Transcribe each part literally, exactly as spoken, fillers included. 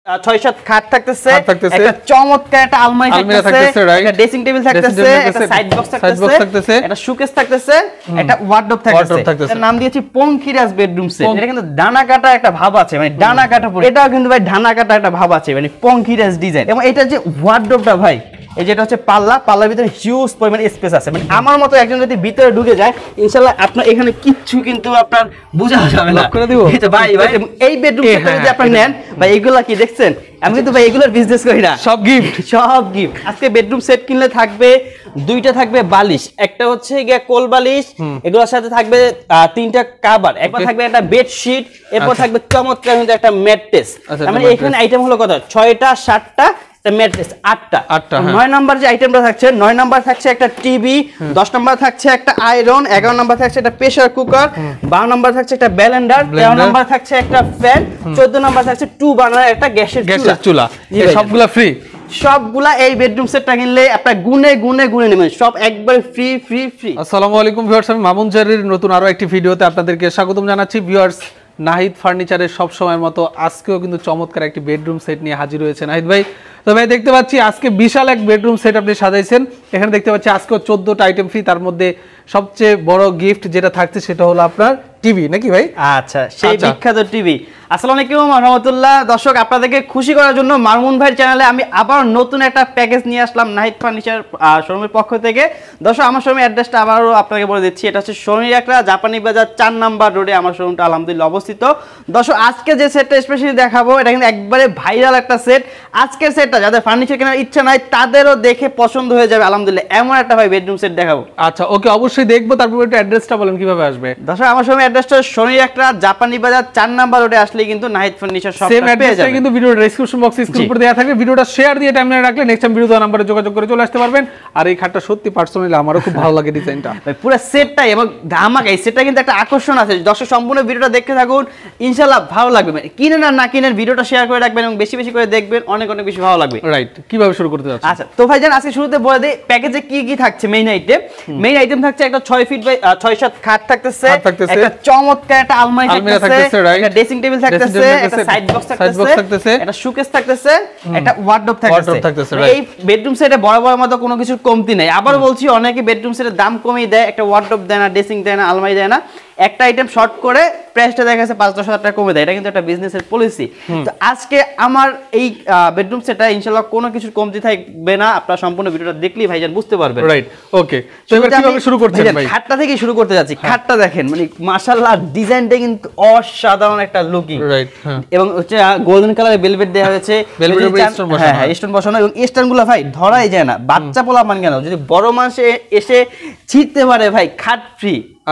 ছয় সাত খাট থাকতেছে, একটা চমৎকার একটা আলমারি থাকতেছে, একটা ড্রেসিং টেবিল থাকতেছে, একটা সাইড বক্স থাকতেছে, একটা শোকেস থাকতেছে, একটা ওয়ার্ডরোব থাকতেছে। এর নাম দিয়েছি পঙ্খিরাজ বেডরুম সেট। এটা কিন্তু ডানা কাটা একটা ভাব আছে, মানে ডানা কাটা পুরো। এটাও কিন্তু ভাই ডানা কাটা একটা ভাব আছে, মানে পঙ্খিরাজ ডিজাইন। এবং এটা যে ওয়ার্ডরোবটা ভাই, এই যেটা হচ্ছে পাল্লা, পাল্লার ভিতরে হিউজ পরিমাণ স্পেস আছে। মানে আমার মতো একজন যদি ভিতরে ঢুকে যায়, ইনশাআল্লাহ আপনার এখানে কিচ্ছু কিন্তু আপনার বোঝা যাবে না। করে দিব এই তো ভাই ভাই এই বেডরুম সেটটা যদি আপনি নেন ভাই, এগুলা কি দেখছেন? আমি কিন্তু ভাই এগুলোর বিজনেস করি না, সব গিফট, সব গিফট। আজকে বেডরুম সেট কিনলে থাকবে দুইটা থাকবে বালিশ, একটা হচ্ছে গিয়া কোল বালিশ, এগুলোর সাথে থাকবে তিনটা কভার, একবার থাকবে একটা বেডশিট, এরপর থাকবে চমৎকার কিন্তু একটা ম্যাট্রেস। মানে এখানে আইটেম হলো কত? ছয়টা সাতটা ম্যাট্রেস, আটটা আটটা নয় নাম্বার যে আইটেমটা থাকছে, নয় নাম্বার থাকছে একটা টিভি, দশ নাম্বার থাকছে একটা আয়রন, এগারো নাম্বার থাকছে একটা প্রেসার কুকার, বারো নাম্বার থাকছে একটা ব্লেন্ডার, তেরো নাম্বার থাকছে একটা ফ্যান, চোদ্দ নাম্বার থাকছে টু বার্নার একটা গ্যাসের চুলা। সবগুলা ফ্রি, সবগুলা এই বেডরুম সেটটা কিনলে আপনার গুনে গুনে গুনে নেবেন, সব একবারে ফ্রি ফ্রি ফ্রি। আসসালামু আলাইকুম ভিউয়ার্স, আমি মামুন জারির নতুন আরো একটি ভিডিওতে আপনাদেরকে স্বাগতম জানাচ্ছি। ভিউয়ার্স, নাহিদ ফার্নিচারের সব সময়ের মতো আজকেও কিন্তু চমৎকার একটি বেডরুম সেট নিয়ে হাজির হয়েছে নাহিদ ভাই। তো ভাই দেখতে পাচ্ছি আজকে বিশাল এক বেডরুম সেট আপনি সাজাইছেন। এখানে দেখতে পাচ্ছি আজকেও চোদ্দটা আইটেম ফ্রি, তার মধ্যে সবচেয়ে বড় গিফট যেটা থাকছে সেটা হলো আপনার টিভি, নাকি ভাই? আচ্ছা, সেই বিখ্যাত টিভি। আসসালামু আলাইকুম ওয়া রাহমাতুল্লাহ। দর্শক, আপনাদেরকে খুশি করার জন্য মামুন ভাইয়ের চ্যানেলে আমি আবার নতুন একটা প্যাকেজ নিয়ে আসলাম নাহিদ ফার্নিচার শোরুমের পক্ষ থেকে। দর্শক, আমার শোরুমের অ্যাড্রেসটা আবারও আপনাকে বলে দিচ্ছি, এটা হচ্ছে শনি একরা জাপানি বাজার চার নাম্বার রোডে আমার শোরুমটা আলহামদুলিল্লাহ অবস্থিত। দর্শক, আজকে যে সেটটা স্পেশালি দেখাবো এটা কিন্তু একবারে ভাইরাল একটা সেট। আজকের সেটটা যাদের ফার্নিচার কেনার ইচ্ছা নাই তাদেরও দেখে পছন্দ হয়ে যাবে আলহামদুলিল্লাহ, এমন একটা ভাই বেডরুম সেট দেখাবো। আচ্ছা, ওকে, অবশ্যই দেখবো। তারপর একটু অ্যাড্রেসটা বলেন কিভাবে আসবে। দর্শক, আমার শোরুমের অ্যাড্রেসটা শনি একরা জাপানি বাজার চার নাম্বার রোডে আসলে কিন্তু নাহিদ ফার্নিচার শপ পেয়ে যাবেন। কিন্তু ভিডিওর ডেসক্রিপশন বক্সে স্ক্রিন উপরে দেয়া থাকবে, ভিডিওটা শেয়ার দিয়ে টাইমলাইনে রাখলে নেক্সট টাইম ভিডিও দেওয়া নম্বরে যোগাযোগ করে চলে আসতে পারবেন। আর এই খাটটা সত্যি পার্সোনালি আমারও খুব ভালো লাগে ডিজাইনটা, ভাই পুরো সেটটাই এবং ধামাকা। এই সেটটা কিন্তু একটা আকর্ষণ আছে। দর্শক, সম্পূর্ণ ভিডিওটা দেখতে থাকুন, ইনশাআল্লাহ ভালো লাগবে। কিনেন আর না কিনেন ভিডিওটা শেয়ার করে রাখবেন এবং বেশি বেশি করে দেখবেন, অনেক অনেক বেশি ভালো লাগবে। রাইট, কিভাবে শুরু করতে যাচ্ছেন? আচ্ছা, তো ভাইজান আজকে শুরুতে বলে দেই প্যাকেজে কি কি থাকছে। মেইন আইটেম মেইন আইটেম থাকছে একটা ছয় ফিট বাই ছয় সাত খাট থাকতেছে, একটা চমৎকার একটা আলমারি থাকতেছে, একটা ড্রেসিং টেবিল থাকতেছে, একটা সাইড বক্স থাকতেছে, একটা শোকেস থাকতেছে, একটা ওয়ার্ডরোব থাকতেছে। এই বেডরুম সেটে বড় বড় মতো কোনো কিছুর কমতি নাই। আবার বলছি, অনেকে বেডরুম সেটের দাম কমিয়ে দেয়, একটা ওয়ার্ডরোব দেয় না, ড্রেসিং দেয় না, আলমারি দেয় না, একটা আইটেম শর্ট করে প্রাইসটা দেখা গেছে পাঁচ দশ হাজার টাকা কমে দেয়। এটা কিন্তু একটা বিজনেসের পলিসি। তো আজকে আমার এই বেডরুম সেটটা ইনশাআল্লাহ কোনো কিছু কমতি থাকবে না, আপনারা সম্পূর্ণ ভিডিওটা দেখলেই ভাইজান বুঝতে পারবেন। Right, okay. তো এবার কিভাবে শুরু করছেন ভাই? খাটটা থেকে শুরু করতে যাচ্ছি। খাটটা দেখেন, মানে মাশাআল্লাহ ডিজাইনটা কিন্তু অসাধারণ একটা লুকিং। রাইট, এবং হচ্ছে গোল্ডেন কালারের ভেলভেট দেওয়া হয়েছে, ভেলভেটের উপরে স্টোন বসানো। হ্যাঁ, স্টোন বসানো, এবং স্টোনগুলো ভাই ধরাই যায় না। বাচ্চা পোলা মান কেন, যদি বড় মানুষ এসে ছিঁড়তে পারে ভাই, খাট ফ্রি।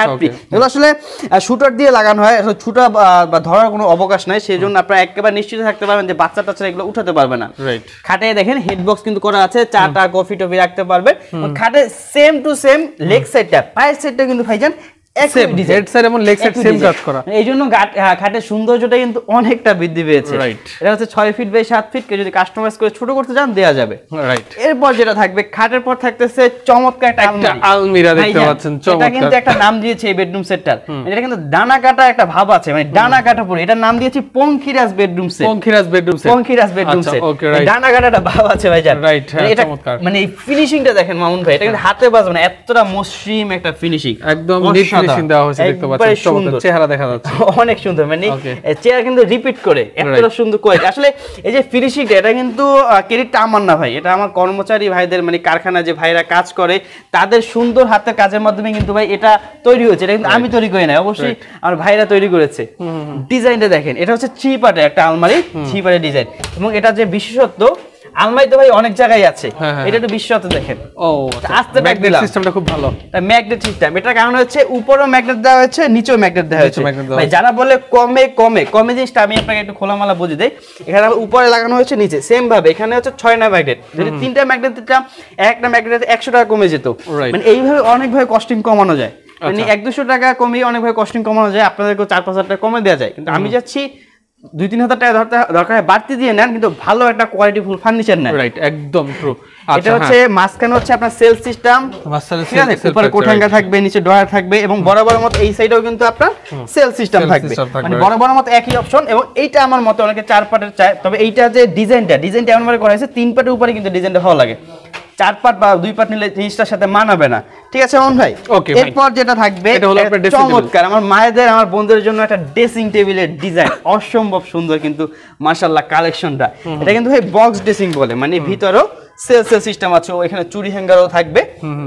আসলে শুটার দিয়ে লাগানো হয়, ছুটা বা ধরার কোনো অবকাশ নাই, সেই জন্য আপনারা একেবারে নিশ্চিত থাকতে পারবেন যে বাচ্চা টাচ্চা এগুলো উঠাতে পারবে না। খাটে দেখেন হেড বক্স কিন্তু করা আছে, চাটা কফি টফি রাখতে পারবেন। খাটে সেম টু সেম লেগ সাইডটা, পায়ের সাইডটা কিন্তু ভাইজান সেম হেড সাইড এবং লেগ সাইড সেম কাজ করা। এইজন্য খাটের সৌন্দর্যটা কিন্তু অনেকটা বৃদ্ধি পেয়েছে। রাইট, এটা হচ্ছে ছয় ফিট বাই সাত ফিট, কেউ যদি কাস্টমাইজ করে ছোট করতে চান দেয়া যাবে। রাইট, এরপর যেটা থাকবে খাটের পর থাকতেছে চমৎকার একটা আলমিরা দেখতে পাচ্ছেন। চমৎকার, এটা কিন্তু একটা নাম দিয়েছে এই বেডরুম সেটটার, এটা কিন্তু ডানা কাটা একটা ভাব আছে, মানে ডানা কাটা পুরো। এটার নাম দিয়েছি Pankhiraj bedroom set. Pankhiraj bedroom set, Pankhiraj bedroom set. ডানা কাটা একটা ভাব আছে ভাইজান। রাইট, এটা মানে এই ফিনিশিংটা দেখেন মামুন ভাই, এটা কিন্তু হাতে বাজবে না, এতটা মসৃণ একটা ফিনিশিং, একদম নিট ফিনিশিং দেওয়া হয়েছে। দেখতে পাচ্ছেন চমৎকার চেহারা দেখা যাচ্ছে, অনেক সুন্দর। মানে চেহারা কিন্তু রিপিট করে এতটা সুন্দর কোয়ালিটি। আসলে এই যে ফিনিশিংটা, এটা কিন্তু ক্রেডিটটা আমার না ভাই, এটা আমার কর্মচারী ভাইদের, মানে কারখানা যে ভাইরা কাজ করে তাদের সুন্দর হাতের কাজের মাধ্যমে কিন্তু ভাই এটা তৈরি হয়েছে। এটা কিন্তু আমি তৈরি করি না, অবশ্যই আমার ভাইরা তৈরি করেছে। ডিজাইনটা দেখেন, এটা হচ্ছে থ্রি পার্টের একটা আলমারি, থ্রি পার্টের ডিজাইন, এবং এটা যে বিশেষত্ব আলমারি তো ভাই অনেক জায়গায় আছে, এটা একটু বিশ্বত দেখেন। ও আস্তে ম্যাগনেট সিস্টেমটা খুব ভালো, ম্যাগনেট সিস্টেম। এটার কারণ হচ্ছে উপরেও ম্যাগনেট দেওয়া হয়েছে, নিচেও ম্যাগনেট দেওয়া হয়েছে। ভাই যারা বলে কমে কমে কমে জিনিসটা আমি আপনাকে একটু খোলামালা বুঝিয়ে দেই। এখানে উপরে লাগানো হয়েছে, নিচে সেম ভাবে। এখানে হচ্ছে ছয়টা ম্যাগনেট, যদি তিনটা ম্যাগনেট দিতাম একটা ম্যাগনেট একশো টাকা কমে যেত। মানে এইভাবে অনেকভাবে কস্টিং কমানো যায়, মানে এক দুশো টাকা কমিয়ে অনেকভাবে কস্টিং কমানো যায়, আপনাদেরকে চার পাঁচ হাজার টাকা কমে দেওয়া যায়। কিন্তু আমি যাচ্ছি দুই তিন হাজার টাকা দরকার হয় বাড়তি দিয়ে নেন, কিন্তু ভালো একটা কোয়ালিটি ফুল ফার্নিচার নেন। রাইট, একদম ট্রু। এটা হচ্ছে মাঝখানে হচ্ছে আপনার সেল সিস্টেম, উপরে কোঠাঙ্গা থাকবে, নিচে ডয়ার থাকবে, এবং বড় বড় মত এই সাইডেও কিন্তু আপনার সেল সিস্টেম থাকবে, মানে বড় বড় মত একই অপশন। এবং এইটা আমার মতে অনেকে চার পাটের চায়, তবে এইটা যে ডিজাইনটা ডিজাইনটা এমন ভাবে করা হয়েছে তিন পাটের উপরে কিন্তু ডিজাইনটা ভালো লাগে, চার পাট বা দুই পাট নিলে জিনিসটার সাথে মানাবে না। ঠিক আছে অমন ভাই? এরপর যেটা থাকবে চমৎকার, আমার মায়েদের আমার বোনদের জন্য একটা ড্রেসিং টেবিলের ডিজাইন, অসম্ভব সুন্দর কিন্তু মাশাআল্লাহ কালেকশনটা। এটা কিন্তু ভাই বক্স ড্রেসিং বলে, মানে ভিতরেও সেল সেল সিস্টেম আছে, এখানে চুরি হ্যাঙ্গারও থাকবে,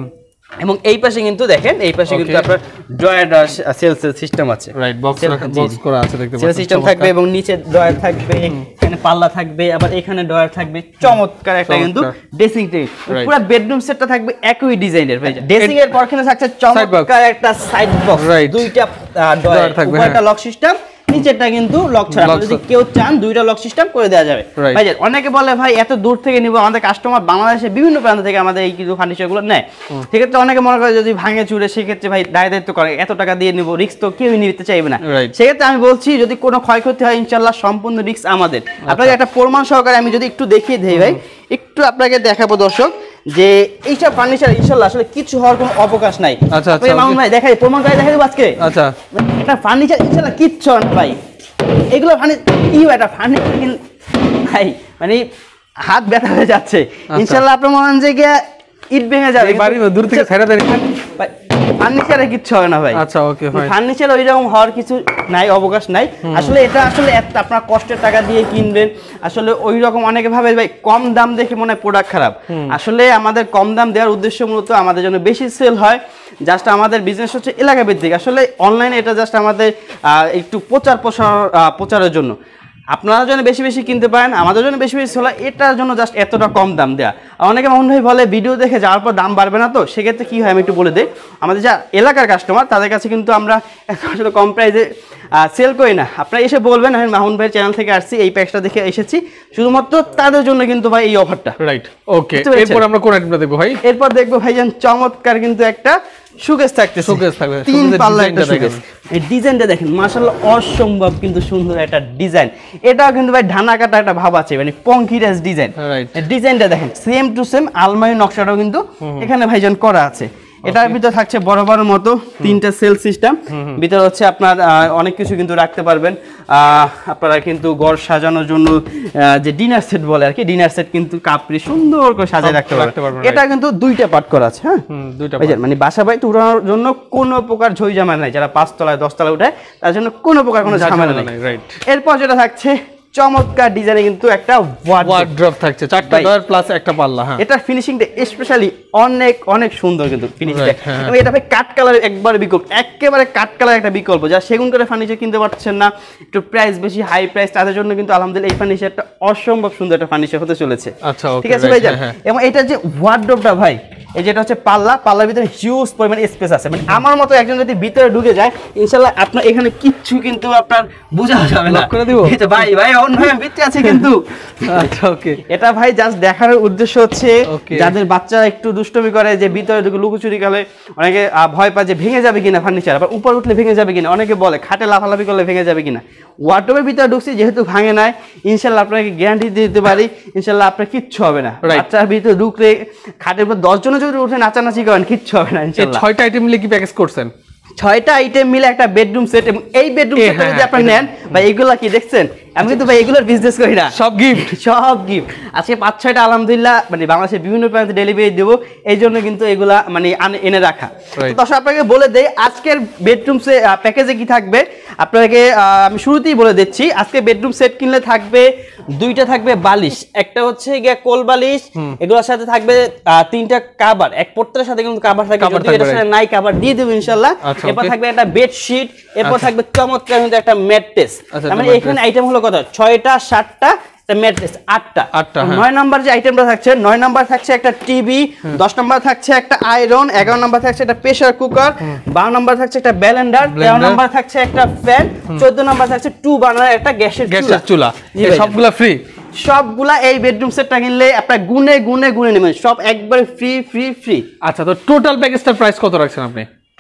এবং এই পাশে কিন্তু দেখেন এই পাশে কিন্তু আপনার ড্রয়ার সেল সেল সিস্টেম আছে। রাইট, বক্স বক্স করা আছে দেখতে পাচ্ছেন, সেল সিস্টেম থাকবে এবং নিচে ড্রয়ার থাকবে, এখানে পাল্লা থাকবে, আবার এখানে ড্রয়ার থাকবে। চমৎকার একটা কিন্তু ড্রেসিং টেবিল, পুরো বেডরুম সেটটা থাকবে একই ডিজাইনের ভাই। ড্রেসিং এর পর এখানে থাকছে চমৎকার একটা সাইড বক্স, দুইটা ড্রয়ার থাকবে, একটা লক সিস্টেম, নিচেরটা কিন্তু লক ছাড়া, যদি কেউ চান দুইটা লক সিস্টেম করে দেওয়া যাবে। ভাই অনেকে বলে ভাই এত দূর থেকে নিব, আমাদের কাস্টমার বাংলাদেশের বিভিন্ন প্রান্ত থেকে আমাদের এই কিছু ফার্নিচারগুলো নেয়, সেক্ষেত্রে অনেকে মনে করে যদি ভাঙে চুরে সেক্ষেত্রে ভাই দায় দায়িত্ব করে এত টাকা দিয়ে নিব, রিস্ক তো কেউই নিতে চাইবে না। সেক্ষেত্রে আমি বলছি যদি কোনো ক্ষয়ক্ষতি হয় ইনশাল্লাহ সম্পূর্ণ রিস্ক আমাদের। আপনাকে একটা প্রমাণ সহকারে আমি যদি একটু দেখিয়ে দিই ভাই, একটু আপনাকে দেখাবো দর্শক, যে এইসব ফার্নিচার ইনশাআল্লাহ আসলে কিছু হওয়ার কোনো অবকাশ নাই। আচ্ছা আচ্ছা মামুন ভাই দেখাই, প্রমাণ করে দেখাই দেব আজকে। আচ্ছা, এটা ফার্নিচার ইনশাআল্লাহ কিচ্ছু না ভাই, এগুলো ফার্নিচার কি হয়, এটা ফার্নিচার ভাই মানে হাত ব্যথা হয়ে যাচ্ছে ইনশাআল্লাহ। আপনার মনে হয় যে ইট ভেঙে যাবে, বাড়ি দূর থেকে ছাইরা দেন, ফার্নিচারে কিচ্ছু হয় না ভাই। আচ্ছা ওকে ফাইন, ফার্নিচার ওইরকম হওয়ার কিছু নাই, অবকাশ নাই। আসলে এটা আসলে আপনার কষ্টের টাকা দিয়ে কিনবেন, আসলে ওই রকম অনেকে ভাবে ভাই কম দাম দেখে মনে হয় প্রোডাক্ট খারাপ। আসলে আমাদের কম দাম দেওয়ার উদ্দেশ্য মূলত আমাদের জন্য বেশি সেল হয়, জাস্ট আমাদের বিজনেস হচ্ছে এলাকা ভিত্তিক। আসলে অনলাইনে এটা জাস্ট আমাদের একটু প্রচার প্রসার প্রচারের জন্য, আপনারা যেন বেশি বেশি কিনতে পারেন, আমাদের জন্য বেশি বেশি সেল হয়, এটার জন্য জাস্ট এতটা কম দাম দেওয়া। অনেকে মনে হয় বলে ভিডিও দেখে যাওয়ার পর দাম বাড়বে না, তো সেক্ষেত্রে কী হয় আমি একটু বলে দিই। আমাদের যা এলাকার কাস্টমার তাদের কাছে কিন্তু আমরা আসলে কম প্রাইসে সেল করি না। আপনারা এসে বলবেন আমি মামুন ভাইয়ের চ্যানেল থেকে আসছি, এই প্যাকটা দেখে এসেছি, শুধুমাত্র তাদের জন্য কিন্তু ভাই এই অফারটা। Right, okay. এরপর আমরা কোন আইটেমটা দেখবো ভাই? এরপর দেখবো ভাইজান চমৎকার কিন্তু একটা শোকেস থাকতে, শোকেস থাকবে তিন পাল্লা একটা শোকেস। এই ডিজাইনটা দেখেন মাশাআল্লাহ অসম্ভব কিন্তু সুন্দর একটা ডিজাইন। এটাও কিন্তু ভাই ঢানা কাটা একটা ভাব আছে, মানে পঙ্কিরাস ডিজাইন। এই ডিজাইনটা দেখেন সেম টু সেম, আলমারি নকশাটাও কিন্তু এখানে ভাইজান করা আছে। এটার ভিতরে থাকছে বড় বড় মতো তিনটা সেল সিস্টেম, ভিতরে হচ্ছে আপনার অনেক কিছু কিন্তু রাখতে পারবেন। আপনারা কিন্তু ঘর সাজানোর জন্য যে ডিনার সেট বলে আর কি, ডিনার সেট কিন্তু কাপড়ে সুন্দর করে সাজিয়ে রাখতে পারবেন। এটা কিন্তু দুইটা পার্ট করা আছে, হ্যাঁ দুইটা, মানে বাসা বাড়িতে উঠানোর জন্য কোনো প্রকার ঝই ঝামেলা নাই। যারা পাঁচতলায় দশতলায় উঠায় তার জন্য কোনো প্রকার কোনো ঝামেলা নেই। এরপর যেটা থাকছে চমৎকার ডিজাইনে কিন্তু একটা ওয়ার্ড্রপ থাকছে, চারটা ডয়ার প্লাস একটা পাল্লা। হ্যাঁ, এটা ফিনিশিংটা স্পেশালি অনেক অনেক সুন্দর কিন্তু ফিনিশিংটা। এবং এটা ভাই কাট কালার একবারে বিকল্প, একেবারে কাট কালার একটা বিকল্প। যা সেগুন কাঠের ফার্নিচার কিনতে পারছেন না, একটু প্রাইস বেশি হাই প্রাইস, তাদের জন্য কিন্তু আলহামদুলিল্লাহ এই ফার্নিচারটা অসম্ভব সুন্দর একটা ফার্নিচার হতে চলেছে। আচ্ছা ঠিক আছে ভাই। এবং এটা যে ওয়ার্ড্রপটা ভাই, এই যেটা হচ্ছে পাল্লা, পাল্লার ভিতরে হিউজ পরিমাণ স্পেস আছে, মানে আমার মতো একজন যদি ভিতরে ঢুকে যায় ইনশাআল্লাহ আপনার এখানে কিচ্ছু কিন্তু আপনার বোঝা যাবে না। করে দিব ভাই, ভাই অন ভাই ভিতরে আছে কিন্তু। আচ্ছা ওকে, এটা ভাই জাস্ট দেখানোর উদ্দেশ্য হচ্ছে যাদের বাচ্চারা একটু দুষ্টমি করে, যে ভিতরে ঢুকে লুকোচুরি করে, অনেকে ভয় পায় যে ভেঙে যাবে কিনা ফার্নিচার, আবার উপর উঠলে ভেঙে যাবে কিনা, অনেকে বলে খাটে লাফালাফি করলে ভেঙে যাবে কিনা। ওয়ার্ডরোবের ভিতরে ঢুকছি যেহেতু ভাঙে নাই, ইনশাআল্লাহ আপনাকে গ্যারান্টি দিতে পারি ইনশাআল্লাহ আপনার কিচ্ছু হবে না। বাচ্চার ভিতরে ঢুকলে খাটের উপর দশ জনের যদি উঠে নাচানাচি করেন কিচ্ছু হবে না ইনশাআল্লাহ। ছয়টা আইটেম মিলে কি প্যাকেজ করছেন? ছয়টা আইটেম মিলে একটা বেডরুম সেট, এবং এই বেডরুম সেটটা যদি আপনি নেন ভাই, এগুলা কি দেখছেন, আমি কিন্তু ভাই এগুলোর বিজনেস করি না, সব গিফট, সব গিফট। আজকে পাঁচ ছয়টা আলহামদুলিল্লাহ মানে বাংলাদেশের বিভিন্ন প্রান্তে ডেলিভারি দেবো, এই জন্য কিন্তু এগুলা মানে এনে রাখা। দর্শক আপনাকে বলে দেই আজকের বেডরুম প্যাকেজে কি থাকবে, আপনাকে আমি শুরুতেই বলে দিচ্ছি। আজকে বেডরুম সেট কিনলে থাকবে দুইটা থাকবে বালিশ, একটা হচ্ছে গিয়ে কোল বালিশ, এগুলোর সাথে থাকবে তিনটা কাভার, এক প্রত্যেকটার সাথে কিন্তু কাভার থাকবে, যদি এটার সাথে নাই কাভার দিয়ে দেব ইনশাআল্লাহ। এরপর থাকবে একটা বেডশিট, এরপর থাকবে চমৎকার কিন্তু একটা ম্যাট্রেস। মানে এখানে আইটেম হলো কত, ছয়টা সাতটা ম্যাট্রেস, আটটা আটটা নয় নাম্বার যে আইটেমটা থাকছে, নয় নাম্বার থাকছে একটা টিভি, দশ নাম্বার থাকছে একটা আয়রন, এগারো নাম্বার থাকছে একটা প্রেসার কুকার, বারো নাম্বার থাকছে একটা ব্লেন্ডার, তেরো নাম্বার থাকছে একটা ফ্যান, চোদ্দ নাম্বার থাকছে টু বার্নার একটা গ্যাসের চুলা। সবগুলা ফ্রি, সবগুলা এই বেডরুম সেটটা কিনলে আপনার গুনে গুনে গুনে নেবেন, সব একবারে ফ্রি ফ্রি ফ্রি। আচ্ছা, তো টোটাল প্যাকেজটার প্রাইস কত রাখছেন আপনি?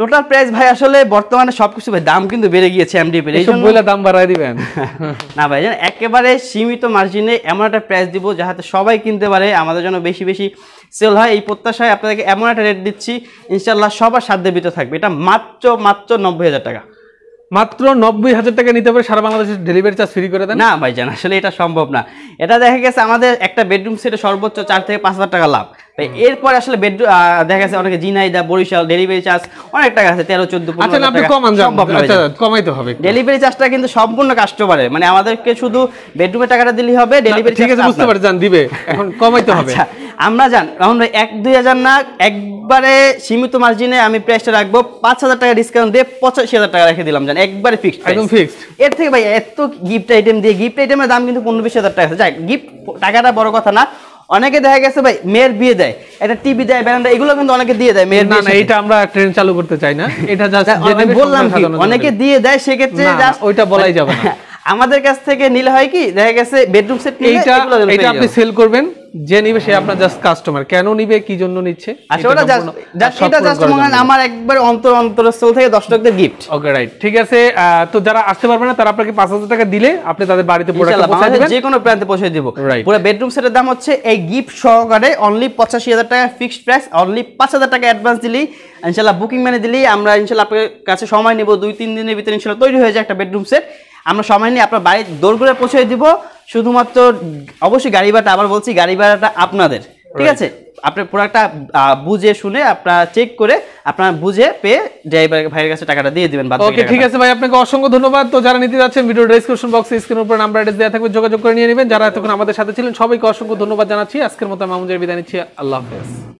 টোটাল প্রাইস ভাই আসলে বর্তমানে সবকিছু ভাই দাম কিন্তু বেড়ে গিয়েছে এমডিএফ এর, এইসব বলে দাম বাড়ায় দিবেন না ভাই জান একেবারে সীমিত মার্জিনে এমন একটা প্রাইস দিব যাতে সবাই কিনতে পারে, আমাদের জন্য বেশি বেশি সেল হয় এই প্রত্যাশায় আপনাদেরকে এমন একটা রেট দিচ্ছি ইনশাআল্লাহ সবার সাধ্যের ভিতরে থাকবে। এটা মাত্র মাত্র নব্বই হাজার টাকা, মাত্র নব্বই হাজার টাকা নিতে পারে, সারা বাংলাদেশে ডেলিভারি চার্জ ফ্রি করে দেন। না ভাই জান আসলে এটা সম্ভব না, এটা দেখা গেছে আমাদের একটা বেডরুম সেটে সর্বোচ্চ চার থেকে পাঁচ হাজার টাকা লাভ। এরপর আসলে বেডরুম দেখা গেছে অনেকে জিনাইদা বরিশাল ডেলিভারি চার্জ অনেক টাকা আছে তেরো চোদ্দ কমাইতে হবে, ডেলিভারি চার্জটা কিন্তু সম্পূর্ণ কাস্টমারের, মানে আমাদেরকে শুধু বেডরুমের টাকাটা দিলেই হবে, ডেলিভারি ঠিক আছে বুঝতে পারছেন দিবে, এখন কমাইতে হবে। আমরা জান এখন এক দুই হাজার না একবারে সীমিত মার্জিনে আমি প্রাইসটা রাখবো পাঁচ হাজার টাকা ডিসকাউন্ট দিয়ে পঁচাশি হাজার টাকা রেখে দিলাম জান, একবারে ফিক্সড একদম ফিক্সড। এর থেকে ভাই এত গিফট আইটেম দিয়ে, গিফট আইটেমের দাম কিন্তু পনেরো বিশ হাজার টাকা আছে, যাই গিফট টাকাটা বড় কথা না। অনেকে দেখা গেছে ভাই মেয়ের বিয়ে দেয় একটা টিভি দেয় ব্যানার এগুলো কিন্তু অনেকে দিয়ে দেয় মেয়ের বিয়ে, না এটা আমরা ট্রেন্ড চালু করতে চাই না, এটা জাস্ট আমি বললাম কি অনেকে দিয়ে দেয়, সেক্ষেত্রে জাস্ট ওইটা বলাই যাবে না। আমাদের কাছ থেকে নিলে হয় কি দেখা গেছে বেডরুম সেট নিলে এইটা এটা আপনি সেল করবেন, যে নিবে সে আপনার জাস্ট কাস্টমার, কেন নিবে কি জন্য নিচ্ছে আচ্ছা ওটা জাস্ট এটা জাস্ট মনে হয় আমার একবার অন্তর অন্তরস্থল থেকে দর্শকদের গিফট। ওকে রাইট ঠিক আছে। তো যারা আসতে পারবে না তারা আপনাকে পাঁচ হাজার টাকা দিলে আপনি তাদের বাড়িতে প্রোডাক্ট পৌঁছে দিবেন, যে কোনো প্রান্তে পৌঁছে দেব। পুরো বেডরুম সেটের দাম হচ্ছে এই গিফট সহকারে অনলি পঁচাশি হাজার টাকা ফিক্সড প্রাইস, অনলি পাঁচ হাজার টাকা অ্যাডভান্স দিলেই ইনশাআল্লাহ বুকিং মানে দিলেই আমরা ইনশাআল্লাহ আপনার কাছে সময় নেব দুই তিন দিনের ভিতরে ইনশাআল্লাহ তৈরি হয়ে যায় একটা বেডরুম সেট, আমরা সময় নিয়ে আপনার বাড়ির দৌড় করে পৌঁছে দিব। শুধুমাত্র অবশ্যই গাড়ি ভাড়াটা আবার বলছি গাড়ি ভাড়াটা আপনাদের, ঠিক আছে? আপনার প্রোডাক্টটা বুঝে শুনে আপনারা চেক করে আপনারা বুঝে পেয়ে ড্রাইভার ভাইয়ের কাছে টাকাটা দিয়ে দিবেন। ওকে ঠিক আছে ভাই, আপনাকে অসংখ্য ধন্যবাদ। তো যারা নিতে যাচ্ছেন ভিডিও ডেসক্রিপশন বক্সে স্ক্রিনের উপর নাম্বার অ্যাড্রেস দেওয়া থাকবে, যোগাযোগ করে নিয়ে নেবেন। যারা এতক্ষণ আমাদের সাথে ছিলেন সবাইকে অসংখ্য ধন্যবাদ জানাচ্ছি। আজকের মতো মামুনের বিদায় নিচ্ছি, আল্লাহ হাফেজ।